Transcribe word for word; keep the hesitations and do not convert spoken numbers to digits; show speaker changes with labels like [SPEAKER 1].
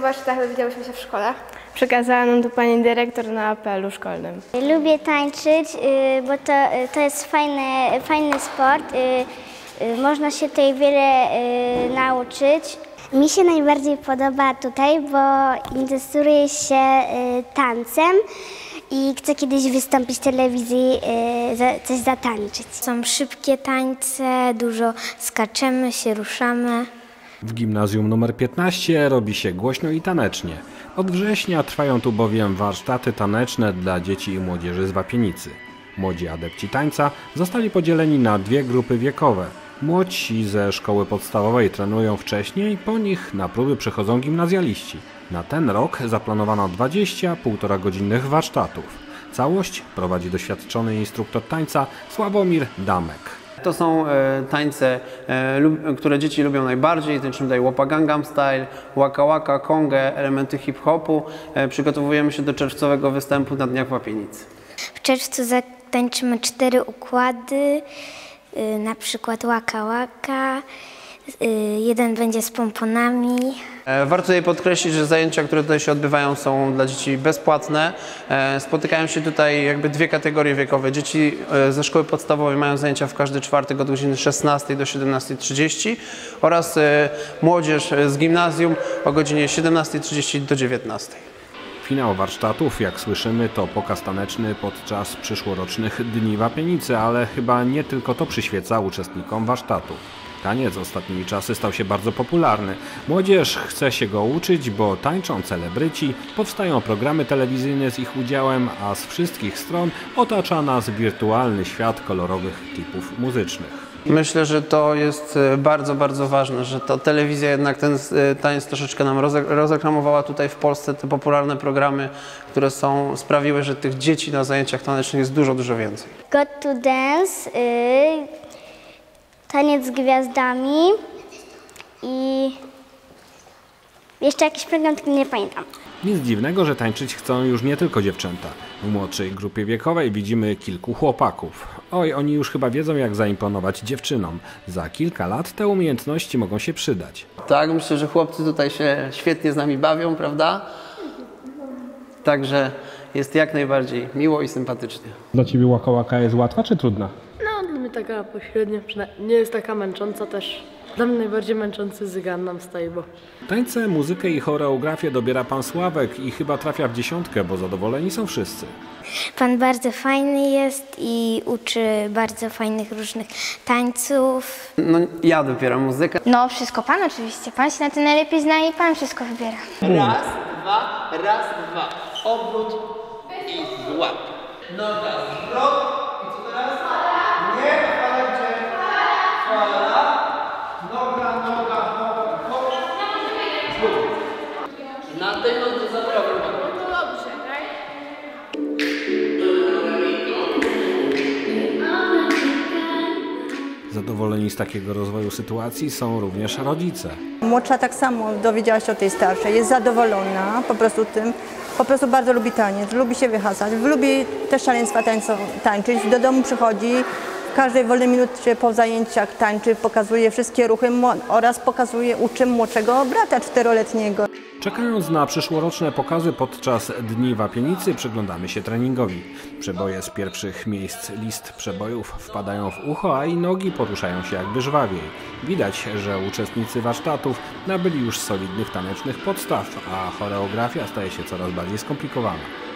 [SPEAKER 1] warsztatach dowiedziałyśmy się w szkole?
[SPEAKER 2] Przekazała nam to pani dyrektor na apelu szkolnym.
[SPEAKER 3] Lubię tańczyć, bo to, to jest fajny, fajny sport. Można się tutaj wiele nauczyć. Mi się najbardziej podoba tutaj, bo interesuję się tancem i chcę kiedyś wystąpić w telewizji, coś zatańczyć. Są szybkie tańce, dużo skaczemy, się ruszamy.
[SPEAKER 4] W gimnazjum numer piętnaście robi się głośno i tanecznie. Od września trwają tu bowiem warsztaty taneczne dla dzieci i młodzieży z Wapienicy. Młodzi adepci tańca zostali podzieleni na dwie grupy wiekowe. Młodsi ze szkoły podstawowej trenują wcześniej, po nich na próby przychodzą gimnazjaliści. Na ten rok zaplanowano dwadzieścia półtoragodzinnych warsztatów. Całość prowadzi doświadczony instruktor tańca Sławomir Damek.
[SPEAKER 5] To są e, tańce, e, lub, które dzieci lubią najbardziej, tańczymy tutaj Łopa Gangnam Style, Waka Waka, Kongę, elementy hip-hopu. E, przygotowujemy się do czerwcowego występu na Dniach Wapienicy.
[SPEAKER 3] W czerwcu zatańczymy cztery układy, y, na przykład Waka Waka, y, jeden będzie z pomponami.
[SPEAKER 5] E, warto tutaj podkreślić, że zajęcia, które tutaj się odbywają, są dla dzieci bezpłatne. E, spotykają się tutaj jakby dwie kategorie wiekowe. Dzieci e, ze szkoły podstawowej mają zajęcia w każdy czwartek od godziny szesnastej do siedemnastej trzydzieści oraz e, młodzież z gimnazjum o godzinie siedemnastej trzydzieści do dziewiętnastej.
[SPEAKER 4] Finał warsztatów, jak słyszymy, to pokaz taneczny podczas przyszłorocznych Dni Wapienicy, ale chyba nie tylko to przyświeca uczestnikom warsztatu. Taniec ostatnimi czasy stał się bardzo popularny. Młodzież chce się go uczyć, bo tańczą celebryci, powstają programy telewizyjne z ich udziałem, a z wszystkich stron otacza nas wirtualny świat kolorowych klipów muzycznych.
[SPEAKER 5] Myślę, że to jest bardzo, bardzo ważne, że to telewizja jednak ten taniec troszeczkę nam rozreklamowała tutaj w Polsce. Te popularne programy, które są, sprawiły, że tych dzieci na zajęciach tanecznych jest dużo, dużo więcej.
[SPEAKER 3] Got to Dance, y, taniec z gwiazdami i jeszcze jakiś program, który nie pamiętam.
[SPEAKER 4] Nic dziwnego, że tańczyć chcą już nie tylko dziewczęta. W młodszej grupie wiekowej widzimy kilku chłopaków. Oj, oni już chyba wiedzą, jak zaimponować dziewczynom. Za kilka lat te umiejętności mogą się przydać.
[SPEAKER 5] Tak, myślę, że chłopcy tutaj się świetnie z nami bawią, prawda? Także jest jak najbardziej miło i sympatycznie.
[SPEAKER 6] Dla Ciebie Waka Waka jest łatwa czy trudna?
[SPEAKER 2] No, dla mnie taka pośrednia, nie jest taka męcząca też. Dla mnie najbardziej męczący jest Gangnam Style, bo...
[SPEAKER 4] Tańce, muzykę i choreografię dobiera pan Sławek i chyba trafia w dziesiątkę, bo zadowoleni są wszyscy.
[SPEAKER 3] Pan bardzo fajny jest i uczy bardzo fajnych różnych tańców.
[SPEAKER 5] No ja dopiero muzykę.
[SPEAKER 1] No wszystko pan oczywiście, pan się na tym najlepiej zna i pan wszystko wybiera.
[SPEAKER 7] Raz, dwa, raz, dwa. Obrót i złap. Noga, zwrot. I co teraz? Nie, fala gdzie? Fala. Noga, noga, noga, hop. Na tej nodze za prawą. No to dobrze, tak?
[SPEAKER 4] Zadowoleni z takiego rozwoju sytuacji są również rodzice.
[SPEAKER 8] Młodsza tak samo dowiedziała się o tej starszej, jest zadowolona po prostu tym, po prostu bardzo lubi taniec, lubi się wychadzać, lubi też szaleństwa tańczyć, do domu przychodzi, w każdej wolnej minucie po zajęciach tańczy, pokazuje wszystkie ruchy oraz pokazuje, uczy młodszego brata czteroletniego.
[SPEAKER 4] Czekając na przyszłoroczne pokazy podczas Dni Wapienicy przyglądamy się treningowi. Przeboje z pierwszych miejsc list przebojów wpadają w ucho, a i nogi poruszają się jakby żwawiej. Widać, że uczestnicy warsztatów nabyli już solidnych tanecznych podstaw, a choreografia staje się coraz bardziej skomplikowana.